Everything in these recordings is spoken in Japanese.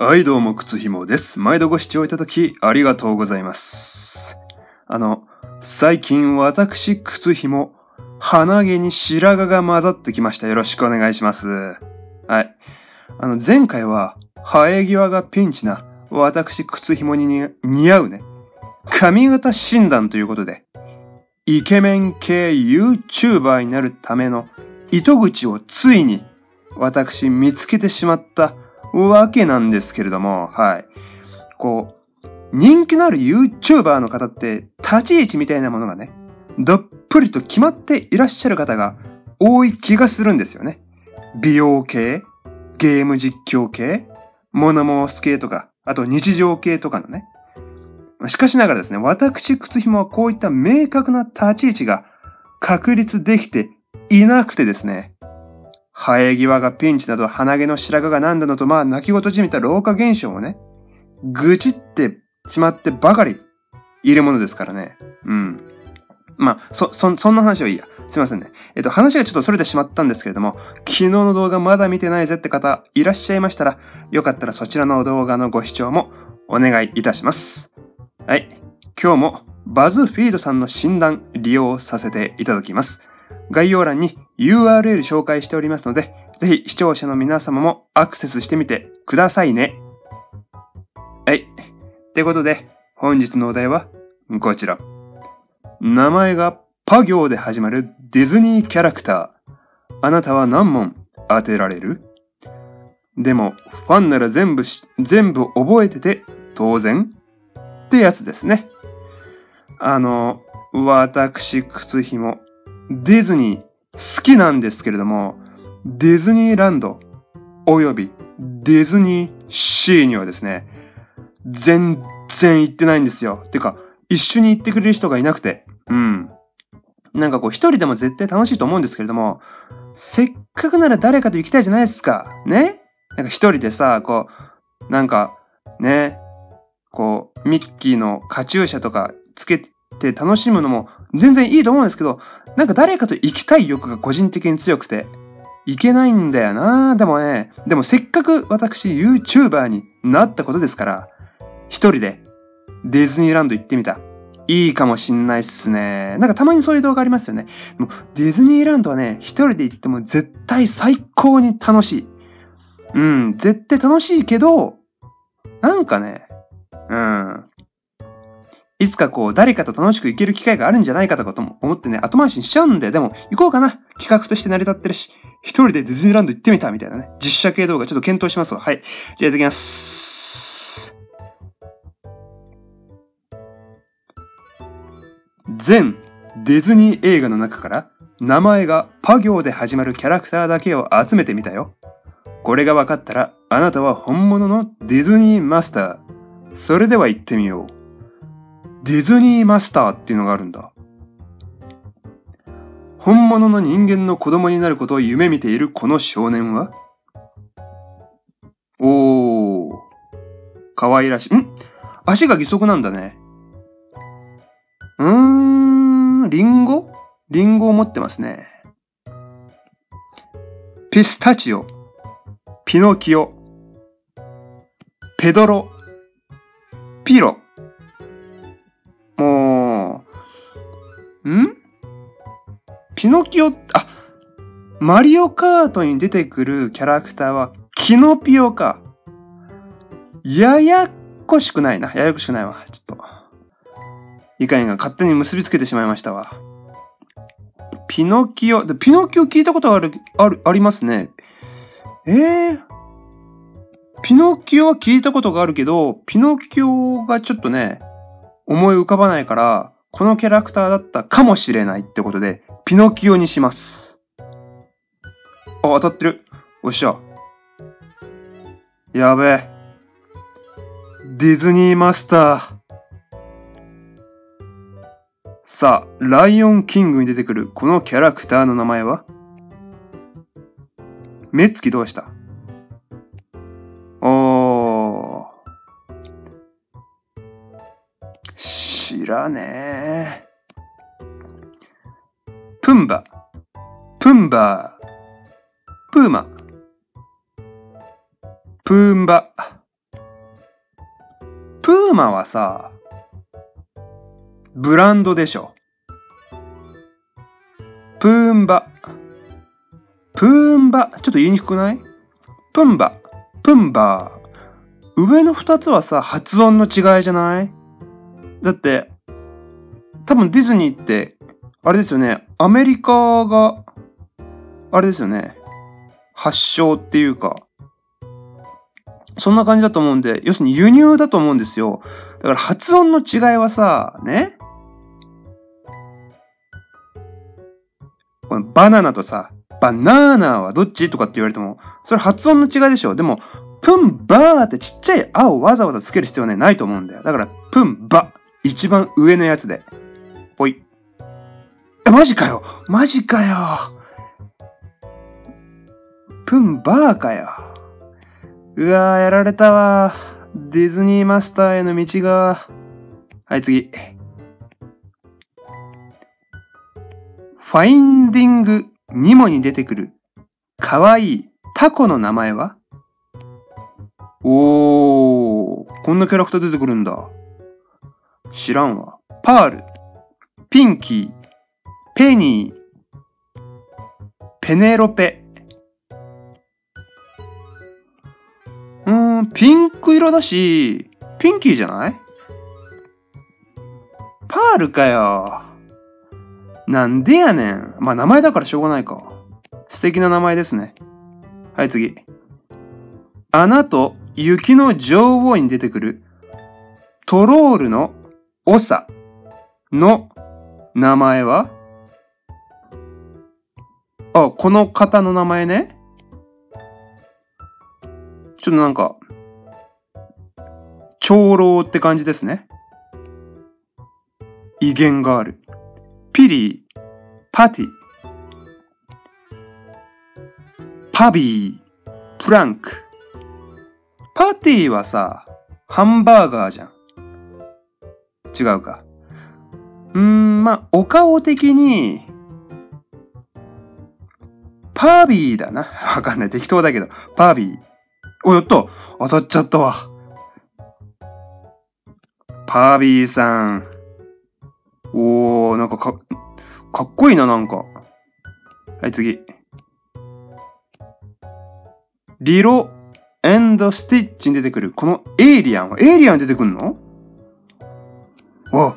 はいどうも、靴ひもです。毎度ご視聴いただきありがとうございます。最近私、靴ひも、鼻毛に白髪が混ざってきました。よろしくお願いします。はい。前回は、生え際がピンチな私、靴ひもに似合うね、髪型診断ということで、イケメン系 YouTuber になるための糸口をついに私見つけてしまったわけなんですけれども、はい。人気のある YouTuber の方って立ち位置みたいなものがね、どっぷりと決まっていらっしゃる方が多い気がするんですよね。美容系、ゲーム実況系、物申す系とか、あと日常系とかのね。しかしながらですね、私、靴ひもはこういった明確な立ち位置が確立できていなくてですね、生え際がピンチなど鼻毛の白髪がなんだのと泣き言じみた老化現象もね、愚痴ってしまってばかりいるものですからね。そんな話はいいや。すいませんね。話がちょっと逸れてしまったんですけれども、昨日の動画まだ見てないぜって方いらっしゃいましたら、よかったらそちらの動画のご視聴もお願いいたします。はい。今日もバズフィードさんの診断利用させていただきます。概要欄に URL 紹介しておりますので、ぜひ視聴者の皆様もアクセスしてみてくださいね。はい。ってことで、本日のお題はこちら。名前がパ行で始まるディズニーキャラクター。あなたは何問当てられる？でも、ファンなら全部覚えてて当然ってやつですね。私、靴ひも、ディズニー好きなんですけれども、ディズニーランドおよびディズニーシーにはですね、全然行ってないんですよ。てか、一緒に行ってくれる人がいなくて。一人でも絶対楽しいと思うんですけれども、せっかくなら誰かと行きたいじゃないですか。ね？一人でさ、ミッキーのカチューシャとかつけて楽しむのも全然いいと思うんですけど、誰かと行きたい欲が個人的に強くて、行けないんだよな。でもせっかく私 YouTuber になったことですから、一人でディズニーランド行ってみた。いいかもしんないっすね。たまにそういう動画ありますよね。もうディズニーランドはね、一人で行っても絶対最高に楽しい。絶対楽しいけど、いつか誰かと楽しく行ける機会があるんじゃないかとかと思ってね、後回しにしちゃうんで、でも行こうかな。企画として成り立ってるし、一人でディズニーランド行ってみたみたいなね。実写系動画ちょっと検討しますわ。はい。じゃあやってきます。全ディズニー映画の中から名前がパ行で始まるキャラクターだけを集めてみたよ。これが分かったらあなたは本物のディズニーマスター。それでは行ってみよう。ディズニーマスターっていうのがあるんだ。本物の人間の子供になることを夢見ているこの少年は？可愛らしい。足が義足なんだね。リンゴを持ってますね。ピスタチオ、ピノキオ、ペドロ、ピロ。ピノキオ、マリオカートに出てくるキャラクターはキノピオか。ややこしくないわ。ちょっと。いかんが勝手に結びつけてしまいましたわ。ピノキオ聞いたことありますね。ピノキオは聞いたことがあるけど、ピノキオがちょっとね、思い浮かばないから、このキャラクターだったかもしれないってことで、ピノキオにします。当たってる。おっしゃ。やべえ。ディズニーマスター。さあ、ライオンキングに出てくるこのキャラクターの名前は？目つきどうした？知らねえ。プンバ、プンバー、プーマ、プーンバ、 プーマはさ、ブランドでしょ。プーンバ。プーンバ。ちょっと言いにくくない？プンバ。プンバー。上の二つはさ、発音の違いじゃない？だって、多分ディズニーって、あれですよね。アメリカが、あれですよね。発祥っていうか、そんな感じだと思うんで、要するに輸入だと思うんですよ。だから発音の違いはさ、ね。このバナナとさ、バナーナはどっちとかって言われても、それ発音の違いでしょ。でも、プンバーってちっちゃいあをわざわざつける必要はないと思うんだよ。だから、プンバ。一番上のやつで。ぽい。マジかよ。マジかよ。プンバーかよ。うわー、やられたわ。ディズニーマスターへの道が。はい、次。ファインディング・ニモに出てくるかわいいタコの名前は？おー、こんなキャラクター出てくるんだ。知らんわ。パール、ピンキー、ペニー、ペネロペ。ピンク色だし、ピンキーじゃない？パールかよ。なんでやねん。まあ名前だからしょうがないか。素敵な名前ですね。はい、次。アナと雪の女王に出てくるトロールのオサの名前は？あ、この方の名前ね。ちょっとなんか、長老って感じですね。威厳がある。ピリー、パティ、パビー、プランク。パティはさ、ハンバーガーじゃん。違うか。まあ、お顔的に、パービーだな。わかんない。適当だけど。パービー。お、やった。当たっちゃったわ。パービーさん。おー、なんかかっこいいな、なんか。はい、次。リロ&スティッチに出てくる、このエイリアンは、エイリアン出てくんの？わ。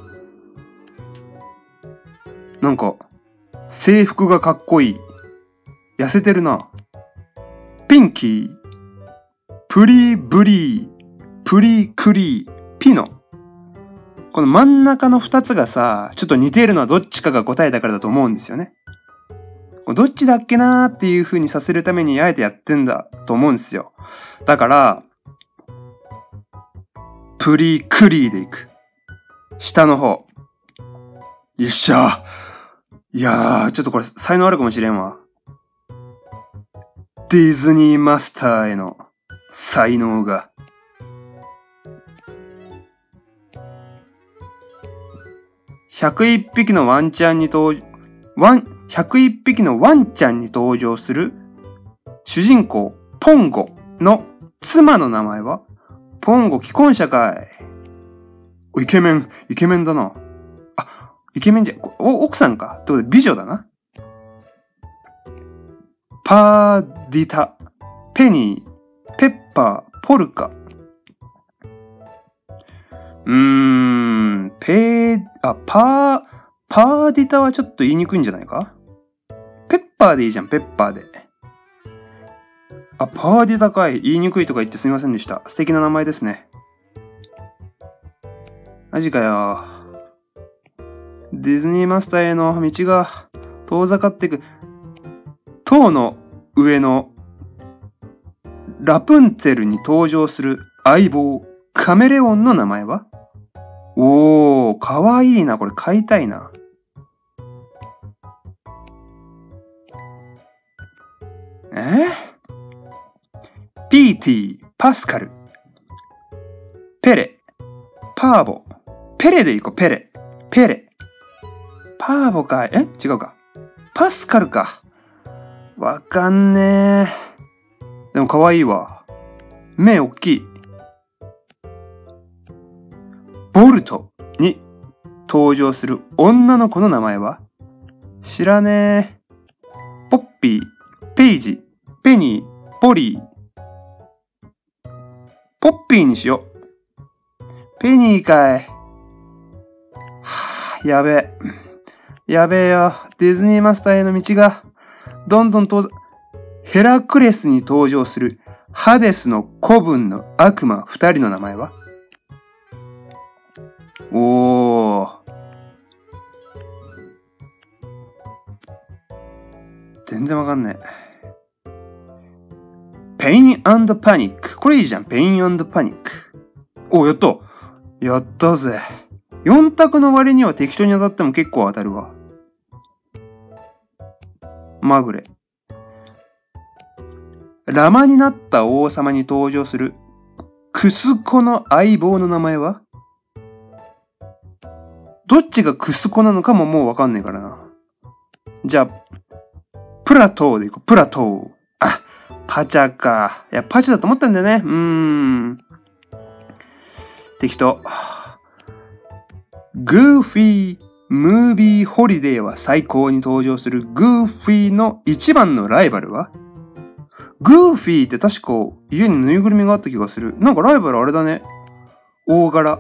なんか、制服がかっこいい。痩せてるな。ピンキー、プリーブリー、プリークリー、ピノ。この真ん中の二つがさ、ちょっと似ているのはどっちかが答えだからだと思うんですよね。どっちだっけなーっていう風にさせるためにあえてやってんだと思うんですよ。だから、プリークリーでいく。下の方。よっしゃー。いやー、ちょっとこれ才能あるかもしれんわ。ディズニーマスターへの才能が。101匹のワンちゃんに101匹のワンちゃんに登場する主人公ポンゴの妻の名前は？ポンゴ既婚者かい。イケメンだな。あ、イケメンじゃ、奥さんか。ってことで美女だな。パーディタ、ペニー、ペッパー、ポルカ。パーディタはちょっと言いにくいんじゃないか？ペッパーでいいじゃん、ペッパーで。あ、パーディタかい。言いにくいとか言ってすみませんでした。素敵な名前ですね。マジかよ。ディズニーマスターへの道が遠ざかっていく。塔の上のラプンツェルに登場する相棒、カメレオンの名前は？おー、かわいいな。これ買いたいな。ピーティー、パスカル、ペレ、パーボ。ペレでいこう、ペレ。ペレ。パーボか。違うか。パスカルか。わかんねえ。でもかわいいわ。目おっきい。 ボルトに登場する女の子の名前は？知らねえ。ポッピー、ペイジ、ペニー、ポリー。ポッピーにしよう。ペニーかい。やべえ。やべえよ。ディズニーマスターへの道が、どんどんヘラクレスに登場するハデスの子分の悪魔2人の名前は？おー。全然わかんねえ。ペイン&パニック。これいいじゃん。ペイン&パニック。お、やった。やったぜ。4択の割には適当に当たっても結構当たるわ。まぐれ。ラマになった王様に登場するクスコの相棒の名前は？どっちがクスコなのかももうわかんねえからな。じゃあ、プラトーでいこう。プラトー。あ、パチャか。いや、パチだと思ったんだよね。適当。グーフィームービーホリデーは最高に登場するグーフィーの一番のライバルは？グーフィーって確か家にぬいぐるみがあった気がする。なんかライバルあれだね。大柄。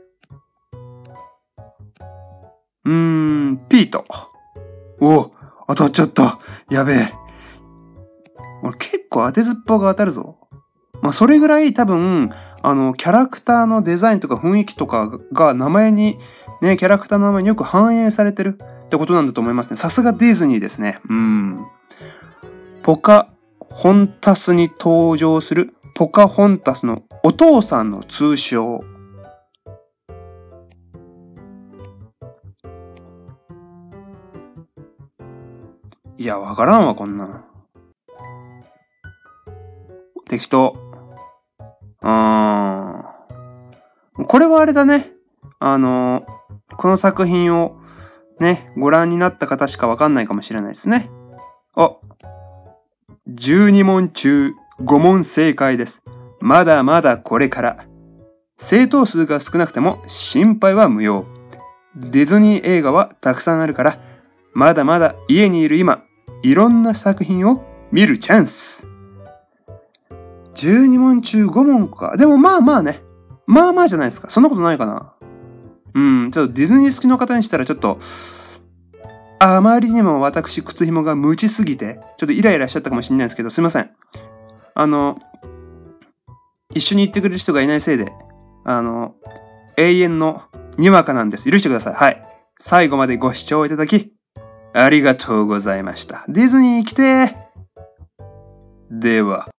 ピート。お、当たっちゃった。やべえ。俺結構当てずっぽうが当たるぞ。まあ、それぐらい多分、キャラクターのデザインとか雰囲気とかが名前に、ね、キャラクターの名前によく反映されてるってことなんだと思いますね。さすがディズニーですね。ポカホンタスに登場するポカホンタスのお父さんの通称。いや、わからんわ、こんなの。適当。これはあれだね。この作品をね、ご覧になった方しかわかんないかもしれないですね。12問中5問正解です。まだまだこれから。正答数が少なくても心配は無用。ディズニー映画はたくさんあるから、まだまだ家にいる今、いろんな作品を見るチャンス。12問中5問か。でもまあまあね。まあまあじゃないですか。そんなことないかな。ちょっとディズニー好きの方にしたらちょっと、あまりにも私、靴紐が無知すぎて、ちょっとイライラしちゃったかもしれないですけど、すいません。一緒に行ってくれる人がいないせいで、永遠のにわかなんです。許してください。はい。最後までご視聴いただき、ありがとうございました。ディズニー来てー。では。